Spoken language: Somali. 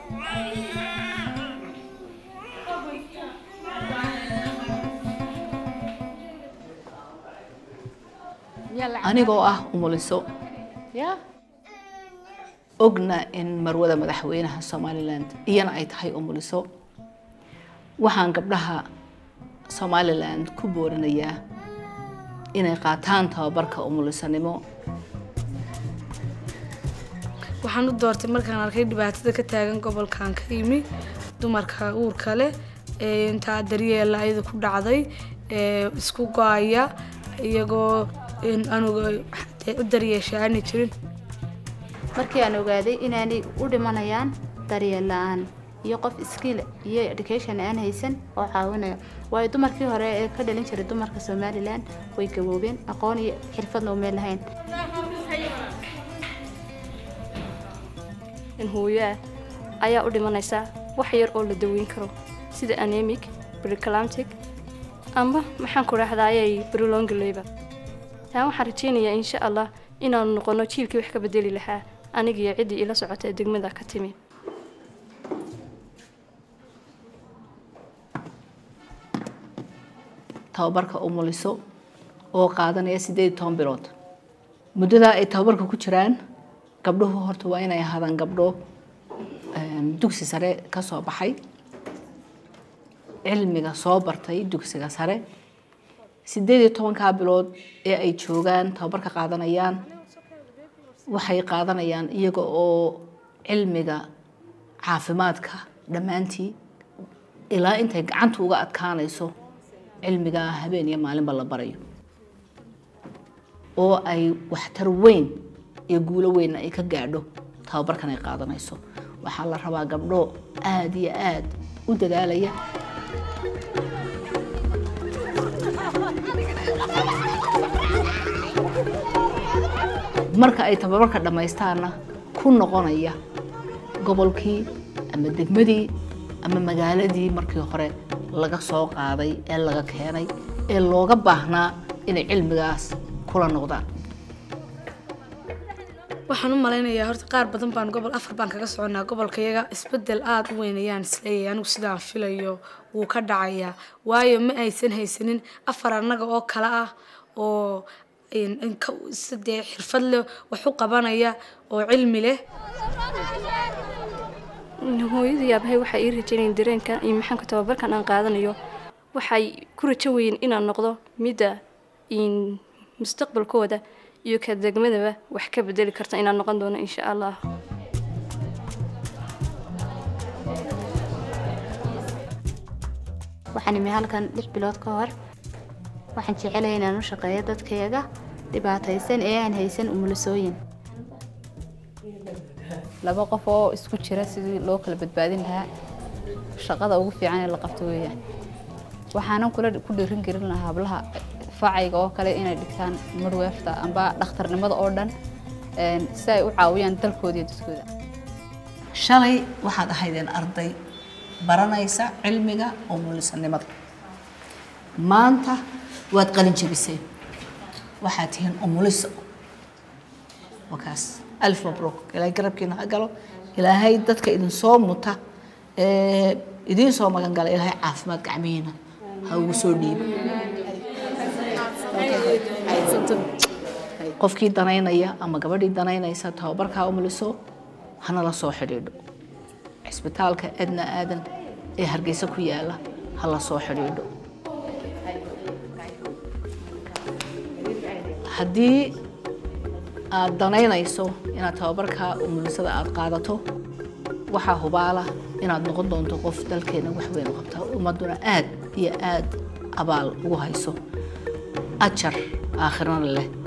anigoo ah umuliso ogna in marwada madaxweynaha Somaliland iyana ay tahay umuliso waxaan gabdhaha Somaliland ku boorinayaa inay qaataan tababarka umulisanimo waxaan u doortay markaan arkay dhibaatada ka taagan gobolkan ka yimi dumarka uurka leh inta daryeela ayada ku dhacday isku go'aya iyagoo anugu u daryeeshaani jirin markii aan ogaaday inaanay u dhimanayaan daryeel la'aan iyo qof skill iyo education aan haysan oo caawinaya way dumarkii hore ee ka dhalin jiray dumarka Somaliland way gaboobeen aqoon iyo xirfad oo meel lahayn in hooyo ayaa u dhimanaysa wax yar oo la daweyn karo sida anemic preeclamptic amba maxaan ku raahdaayay prolonged labor taan waxaan rajeynayaa insha Allah inaan noqono jiilkii wax ka bedeli lahaa aniga iyo cidii ila socotay degmada ka timi tababarka umuliso oo qaadanaya 18 bilood muddada ay tababarka ku jiraan gabdhuhu horta waa inay ahaadaan gabdho dugsi sare ka soo baxay cilmiga soo bartay dugsiga sare 18 bilood ee ay joogaan tababarka qaadanayaan waxay qaadanayaan iyaga oo cilmiga caafimaadka dhamaantii ilaa intay gacanta uga adkaanayso cilmiga habeen iyo maalinba la barayo oo ay waxtar weyn iyo guulo weyn ay ka gaadho tababarkan ay qaadanayso waxaa la rabaa gabdho aad iyo aad u dadaalaya marka ay tababarka dhameystaana ku noqonaya gobolkii ama degmadii ama magaaladii markii hore laga soo qaaday ee laga keenay ee looga baahnaa inay cilmigaas kula noqdaan waxaan u maleynayaa horta qaar badan baan gobol afar baan kaga soconaa gobolkayaga isbedel aad u weynayaan isleeyahay anigu sidaan filayo wuu ka dhacayaa waayo ma aysan haysanin afar annaga oo kala ah oo sidee xirfad leh wax u qabanaya oo cilmi leh hooyadii abahay waxa ii rajaynayeen dareenka iyo maxaan ka tababarkan aan qaadanayo waxay ku rajo weyn inaan noqdo midda in mustaqbalkooda iyo ka degmadaba wax ka bedeli karta inaan noqon doono insha Allah waxaan imi halkan 6 bilood ka hor waxaan jecelahay inaan u shaqeeyo dadkayga dhibaataysan ee aan haysan umulisooyin laba qof oo isku jira sidii loo kala badbaadin lahaa shaqada ugu fiican ee la qabto weeyaan waxaan ku dhiirin karin lahaa hablaha faacayga oo kale inay dhigtaan midwifery amba dhakhtarnimada oo dhan si ay u caawiyaan dalkooda iyo dadkooda shalay waxaad ahaydeen arday baranaysa cilmiga umulisanimada maanta waad qalin jabisay waxaad tihiin umuliso wakaas alf mabruuk ilaahay garabkiina ha galo ilaahay dadka idin soo muta idin soo magan gala ilaahay caafimaad gacmihiina ha ugu soo dhiibo qofkii danaynaya ama gabadhii danaynaysa tababarka umuliso hana la soo xidhiidho isbitaalka Edna Aadan ee Hargeysa ku yaala ha la soo xidhiidho haddii aad danaynayso inaad tababarka umulisada aad qaadato waxaa hubaala inaad noqon doonto qof dalkeena wax weyn u qabta ummaduna aad iyo aad abaal ugu hayso ajar aakhirana leh